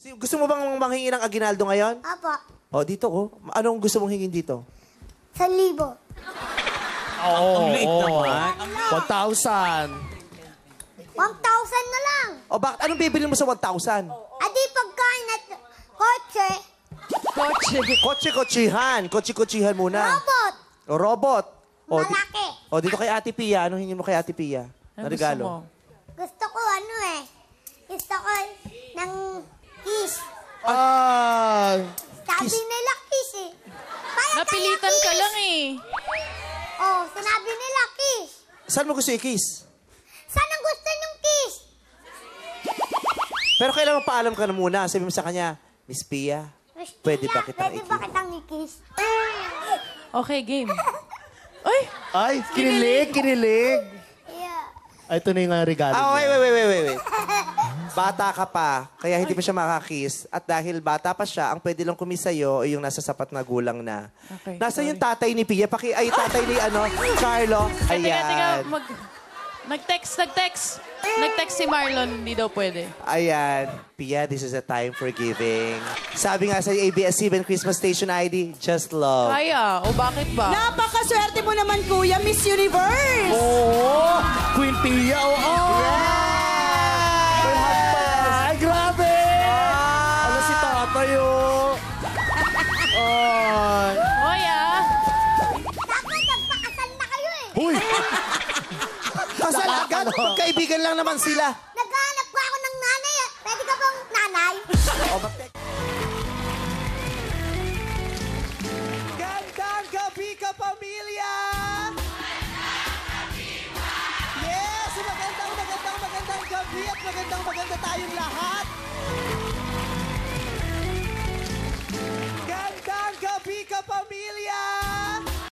Gusto mo bang manghingi ng aginaldo ngayon? Apo. O, dito ko. Anong gusto mong hingin dito? 1,000. Ang liit naman. 1,000. 1,000 na lang. O, bakit? Anong bibili mo sa 1,000? Adi pagkain at kotse. Kotse-kotsihan. Kotse-kotsihan muna. Robot. O, robot. O, Malaki. O, dito kay Ate Pia. Anong hingin mo kay Ate Pia? Na regalo? Gusto ko Gusto ko ng kiss. Sabi nila kiss eh. Napilitan ka lang eh. Oh, sinabi nila kiss. Saan mo gusto i-kiss? Saan ang gusto niyong kiss? Pero kailangan paalam ka na muna. Sabi mo sa kanya, Miss Pia, pwede ba kitang Pwede ba kitang i-kiss? Okay, game. Ay! Ay, kinilig. Yeah. Ay, ito na yung regalo. Wait. Bata ka pa, kaya hindi pa siya makakiss. At dahil bata pa siya, ang pwede lang kumiss sa'yo ay yung nasa sapat na gulang na. Okay, Nasa yung tatay ni Pia? Tatay ni Carlo. Ayan. Nag-text si Marlon, hindi daw pwede. Ayan. Pia, this is a time for giving. Sabi nga sa ABS-CBN Christmas Station ID, just love. Kaya, o bakit ba? Napakaswerte mo naman, Kuya, Miss Universe! Oo! Queen Pia, oo! Ay, grabe! Ano si tatay, oh? Ay! Hoy, ah! Dapat nagpakasal na kayo eh. Huy! Kasal agad. Magkaibigan lang naman sila.